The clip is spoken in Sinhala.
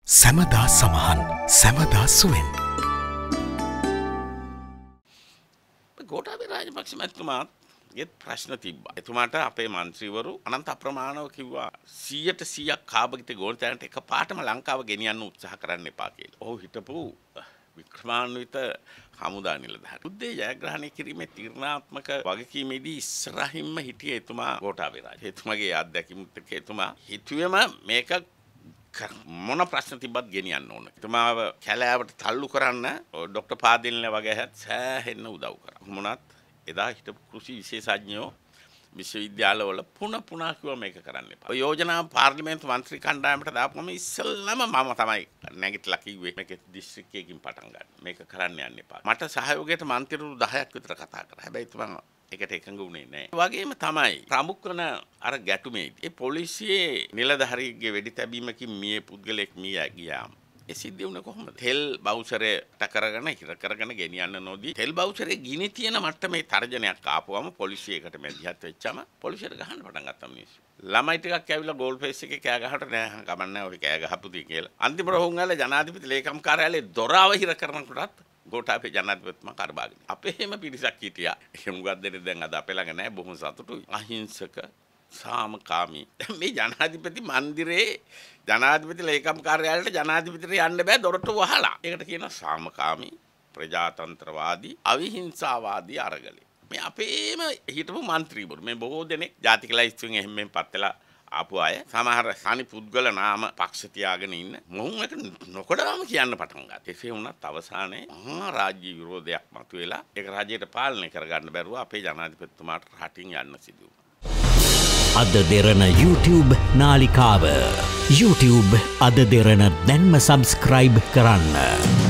සැමදා සමහන් සැමදා සුවෙන් ගෝඨාභය රාජපක්ෂ මැතිතුමාත් ඒත් ප්‍රශ්න තිබ්බා. එතුමාට අපේ മന്ത്രിවරු අනන්ත අප්‍රමාණව කිව්වා 100% කාබගිත ගෝඨාන්ට එකපාරටම ලංකාව ගෙනියන්න උත්සාහ කරන්න එපා කියලා. ඔහු හිටපු වික්‍රමාන්විත හමුදා නිලධාරී. බුද්ධේ ජයග්‍රහණය කිරීමේ තීරණාත්මක වගකීමේදී ඉස්සරහින්ම හිටියේ එතුමා ගෝඨාභය රාජපක්ෂ. එතුමාගේ අත්දැකීමුත් එක්ක එතුමා හිතුවේම මේක මොන ප්‍රශ්න තිබ්බත් ගෙනියන්න ඕන. එතුමාව කැලෑවට තල්ලු කරන්න ඩොක්ටර් පාදිල්නේ වගේ හැත් සෑහෙන්න උදව් කරා. මොනත් එදා හිටපු කෘෂි විශේෂඥයෝ විශ්වවිද්‍යාලවල පුනා කිව්වා මේක කරන්න එපා. ඔය යෝජනා පාර්ලිමේන්තු මන්ත්‍රී කණ්ඩායමට දාපුවම ඉස්සෙල්ලාම මම තමයි නැගිටලා කිව්වේ මේක දිස්ත්‍රික්කයකින් පටන් ගන්න. මේක කරන්න යන්න එපා. මට සහයෝගයට මන්ත්‍රීවරු 10ක් විතර කතා කරා. හැබැයි තුමා ඒකට එකඟ වුණේ නැහැ. වගේම තමයි ප්‍රමුඛ වන අර ගැටුමේදී ඒ පොලිසියේ නිලධාරියෙක්ගේ වෙඩි තැබීමකින් මිය පුද්ගලෙක් මිය ගියාම ඒ සිද්ධ වුණේ කොහොමද? තෙල් බවුචරයට කරගෙන හිර කරගෙන ගෙනියන්න නොදී තෙල් බවුචරේ ගිනි තියෙන මට්ටමේ තර්ජනයක් ආපුවම පොලිසියකට මැදිහත් වෙච්චම පොලිසියට ගහන්න පටන් ගත්තා මිනිස්සු. ළමයි ටිකක් ඇවිල්ලා ගෝල් ෆේස් එකේ කෑ ගහට නෑ ගමන්නේ ඔය කෑ ගහපුදී කියලා. අන්තිමට ඔහුන් ආලා ජනාධිපති ලේකම් කාර්යාලයේ දොරාව හිර කරනකොටත් ගෝඨාභය ජනාධිපතිතුමා කරබාගෙන. අපේ හැම පිරිසක් හිටියා. ඒ මුගක් දෙන්නේ දැන් අද අපේ ළඟ නෑ බොහොම සතුටුයි. අහිංසක සාමකාමී. මේ ජනාධිපති මන්දිරේ ජනාධිපති ලේකම් කාර්යාලයට ජනාධිපතිට යන්න බෑ දොරටු වහලා. ඒකට කියනවා සාමකාමී, ප්‍රජාතන්ත්‍රවාදී, අවිහිංසාවාදී අරගලේ. මේ අපේම හිටපු മന്ത്രിවරු මේ බොහෝ දෙනෙක් ජාතික ලයිස්තුවෙන් එහෙම පත් වෙලා ආපු අය සමහර සනි පුද්ගල නාම පක්ෂ තියාගෙන ඉන්න මොහොන් එක නොකඩම කියන්න පටන් ගත්තා. එසේ වුණත් අවසානයේ මහා රාජ්‍ය විරෝධයක් මතුවෙලා ඒක රජයට පාලනය කරගන්න බැරුව අපේ ජනාධිපතිතුමාට රටින් යන්න සිදු වුණා. අද දෙරණ YouTube නාලිකාව YouTube අද දෙරණ දැන්ම සබස්ක්‍රයිබ් කරන්න.